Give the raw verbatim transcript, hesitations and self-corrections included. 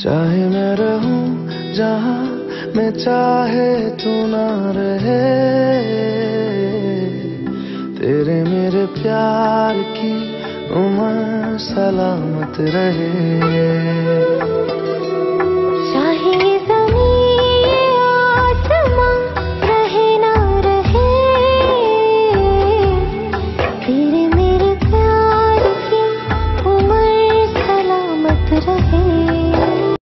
चाहे मैं रहूं जहां मैं चाहे तू ना रहे, तेरे मेरे प्यार की उम्र सलामत रहे।